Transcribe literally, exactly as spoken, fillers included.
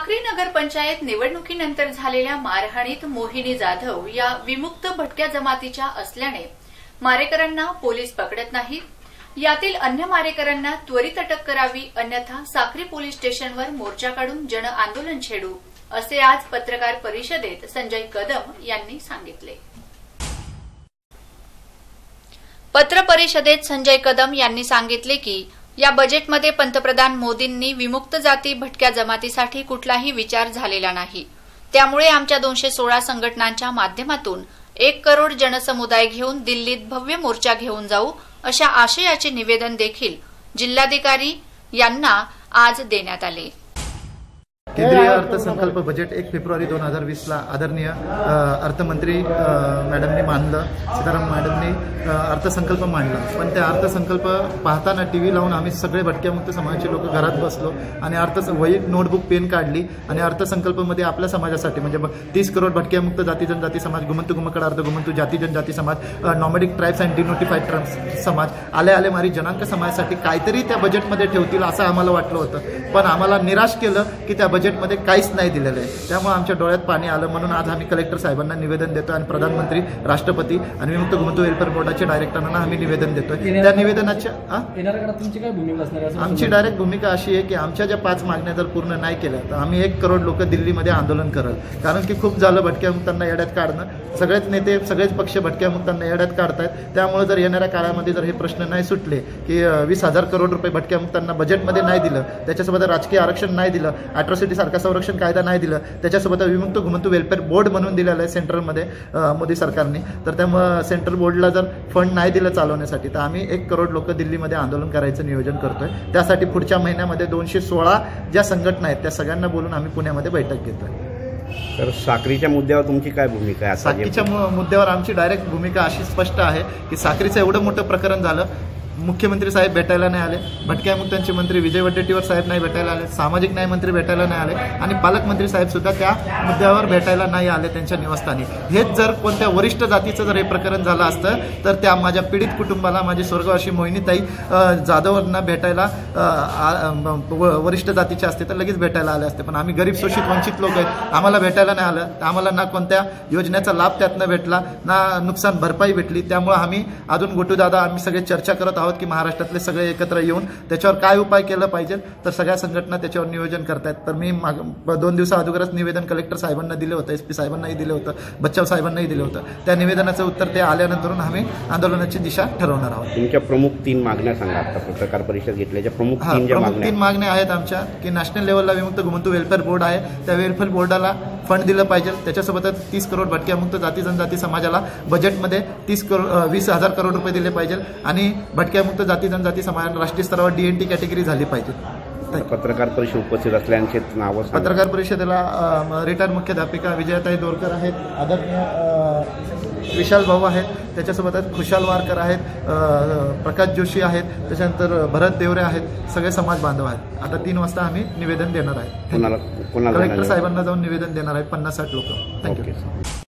साक्री नगरपंचायत निवडणुकीनंतर झालेल्या मारहाणीत मोहिनी जाधव या विमुक्त भटक्या जमातीच्या असल्याने मारेकऱ्यांना पोलीस पकडत नाहीत। यातील अन्य मारेकऱ्यांना त्वरित अटक करावी, अन्यथा साक्री पोलीस स्टेशनवर मोर्चा काढून जन आंदोलन छेडू, असे आज पत्रकार परिषदेत संजय कदम यांनी सांगितले। पत्र परिषदेत संजय कदम यांनी सांगितले की या बजेटमध्ये पंतप्रधान मोदींनी विमुक्त जाती भटक्या जमातीसाठी कुठलाही विचार झालेला नाही। त्यामुळे आमच्या दोनशे सोळा संघटनांच्या माध्यमातून एक करोड जनसमुदाय घेऊन दिल्लीत भव्य मोर्चा घेऊन जाऊ, अशा आशयाचे निवेदन देखील जिल्हाधिकारी यांना आज देण्यात आले। केंद्रीय अर्थसंकल्प बजेट एक फेब्रुवारी दोन हजार वीस ला आदरणीय अर्थमंत्री मॅडमनी मांडलं, सीतारामन मॅडमनी अर्थसंकल्प मांडला। पण त्या अर्थसंकल्प पाहताना टीव्ही लावून आम्ही सगळे भटक्यामुक्त समाजाचे लोक घरात बसलो आणि अर्थ वही नोटबुक पेन काढली आणि अर्थसंकल्पमध्ये आपल्या समाजासाठी म्हणजे तीस करोड भटक्यामुक्त जाती जनजाती समाज, गुमंतू गुमकड अर्ध गुमंतू जाती जनजाती समाज, nomadic tribes and denotified tribes समाज, आले आले मारी जनांक समाजासाठी काहीतरी त्या बजेटमध्ये ठेवतील असं आम्हाला वाटलं होतं। पण आम्हाला निराश केलं की त्या बजेटमध्ये काहीच नाही दिलेलं आहे। त्यामुळे आमच्या डोळ्यात पाणी आलं। म्हणून आज आम्ही कलेक्टर साहेबांना निवेदन देतो आणि प्रधानमंत्री, राष्ट्रपती आणि विमुक्त गुमंतू वेलफेअर बोर्डाच्या डायरेक्टरांना आम्ही निवेदन देतोय। त्या निवेदनाच्या तुमची काय भूमिका असणार आहे? आमची डायरेक्ट भूमिका अशी आहे की आमच्या ज्या पाच मागण्या जर पूर्ण नाही केल्या तर आम्ही एक करोड लोक दिल्लीमध्ये आंदोलन करल। कारण की खूप झालं भटक्यामुक्तांना येड्यात काढणं, सगळेच नेते सगळेच पक्ष भटक्यामुक्तांना येड्यात काढतायत। त्यामुळे जर येणाऱ्या काळामध्ये जर हे प्रश्न नाही सुटले की वीस हजार करोड रुपये भटक्यामुक्तांना बजेटमध्ये नाही दिलं, त्याच्यासोबत राजकीय आरक्षण नाही दिलं, अॅट्रॉसिटी सारखा संरक्षण कायदा नाही दिलं, त्याच्यासोबत विमुक्त गुमंतू वेलफेअर बोर्ड म्हणून दिलेलं आहे सेंट्रलमध्ये मोदी सरकारने, तर त्यामुळे सेंट्रल बोर्डला जर फंड नाही दिलं चालवण्यासाठी तर आम्ही एक करोड लोक दिल्लीमध्ये आंदोलन करायचं नियोजन करतोय। त्यासाठी पुढच्या महिन्यामध्ये दोनशे सोळा ज्या संघटना आहेत त्या सगळ्यांना बोलून आम्ही पुण्यामध्ये बैठक घेतोय। तर साक्रीच्या मुद्द्यावर तुमची काय भूमिका आहे? साक्रीच्या मुद्द्यावर आमची डायरेक्ट भूमिका अशी स्पष्ट आहे की साक्रीचं एवढं मोठं प्रकरण झालं, मुख्यमंत्री साहेब भेटायला नाही आले, भटक्यामुक्तांचे मंत्री विजय वडेट्टीवार साहेब नाही भेटायला आले, सामाजिक न्याय मंत्री भेटायला नाही आले आणि पालकमंत्री साहेब सुद्धा त्या मुद्द्यावर भेटायला नाही आले त्यांच्या निवासस्थानी। हेच जर कोणत्या वरिष्ठ जातीचं जर हे प्रकरण झालं असतं तर त्या माझ्या पीडित कुटुंबाला, माझी स्वर्गवासी मोहिनीताई जाधवांना भेटायला वरिष्ठ जातीचे असते तर लगेच भेटायला आले असते। पण आम्ही गरीब शोषित वंचित लोक आहेत, आम्हाला भेटायला नाही आलं, आम्हाला ना कोणत्या योजनेचा लाभ त्यातनं भेटला ना नुकसान भरपाई भेटली। त्यामुळे आम्ही अजून गोटू दादा आम्ही सगळे चर्चा करत आहोत की महाराष्ट्रातले सगळे एकत्र येऊन त्याच्यावर काय उपाय केला पाहिजे, तर सगळ्या संघटना त्याच्यावर नियोजन करतायत। तर मी दोन दिवसा अगोदरच निवेदन कलेक्टर साहेबांना दिलं होतं, एस पी साहेबांनाही दिलं होतं, बच्चाव साहेबांनाही दिलं होतं। त्या निवेदनाचं उत्तर ते आल्यानंतर आम्ही आंदोलनाची दिशा ठरवणार आहोत। तुमच्या प्रमुख तीन मागण्या सांगा, आता पत्रकार परिषद घेतल्याच्या प्रमुख तीन ज्या मागण्या तीन मागण्या आहेत आमच्या की नॅशनल लेवलला विमुक्त गुमंतू वेलफेअर बोर्ड आहे, त्या वेलफेअर बोर्डाला फंड दिलं पाहिजे, त्याच्यासोबतच तीस करोड भटक्यामुक्त जाती जनजाती समाजाला बजेटमध्ये तीस करोड वीस हजार करोड रुपये दिले पाहिजे आणि भटक्यामुक्त जाती जनजाती समाजाला राष्ट्रीय स्तरावर डीएनटी कॅटेगरी झाली पाहिजे। पत्रकार परिषद उपस्थित असल्याचे नाव पत्रकार परिषदेला रिटायर्ड मुख्याध्यापिका विजयाताई दोरकर आहेत, आदरणीय विशाल भाऊ आहेत, त्याच्यासोबतच खुशाल वारकर आहेत, प्रकाश जोशी आहेत, त्याच्यानंतर भरत देवरे आहेत, सगळे समाज बांधव आहेत। आता तीन वाजता आम्ही निवेदन देणार आहे, कलेक्टर साहेबांना जाऊन निवेदन देणार आहे, पन्नास साठ लोक। थँक्यू।